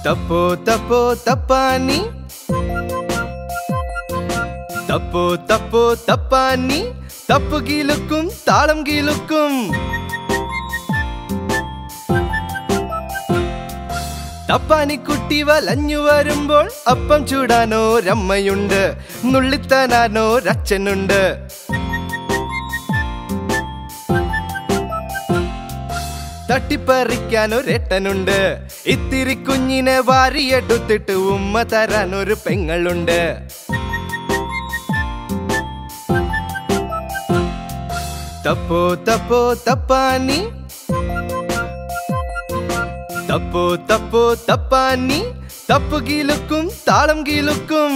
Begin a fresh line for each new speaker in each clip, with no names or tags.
തപ്പോ തപ്പോ തപ്പാനി തപ്പോ തപ്പോ തപ്പാനി തപ്പു കീലുക്കും താളം കീലുക്കും തപ്പാനിക്കുട്ടി വലഞ്ഞു വരുമ്പോൾ അപ്പം ചൂടാനോരമ്മയുണ്ട്, നുള്ളിത്താനാനോരച്ഛനുണ്ട്. തട്ടിപ്പറിക്കാനൊരേട്ടനുണ്ട്, ഇത്തിരി കുഞ്ഞിനെ വാരിയെടുത്തിട്ട് ഉമ്മ തരാനൊരു പെങ്ങളുണ്ട്. തപ്പോ തപ്പോ തപ്പാനി തപ്പോ തപ്പോ തപ്പാനി തപ്പു കീലുക്കും താളം കീലുക്കും.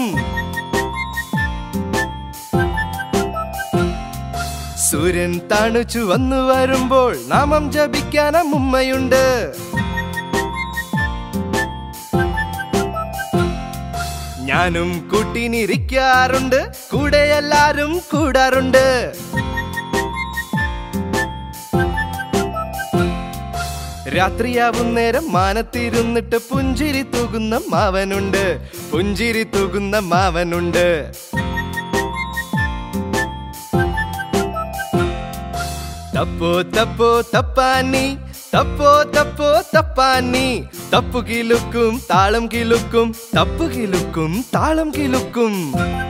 സൂര്യൻ തണുച്ചു വന്നു വരുമ്പോൾ നാമം ജപിക്കാൻ അമ്മുമ്മയുണ്ട്. ഞാനും കൂട്ടിനിരിക്കാറുണ്ട്, കൂടെ എല്ലാരും കൂടാറുണ്ട്. രാത്രിയാവും നേരം മാനത്തിരുന്നിട്ട് പുഞ്ചിരി തൂകുന്ന മാവനുണ്ട്, പുഞ്ചിരി തൂകുന്ന മാവനുണ്ട്. തപ്പോ തപ്പോ തപ്പാനി തപ്പോ തപ്പോ തപ്പാനി തപ്പു കിലുക്കും താളം കിലുക്കും, തപ്പു കിലുക്കും താളം കിലുക്കും.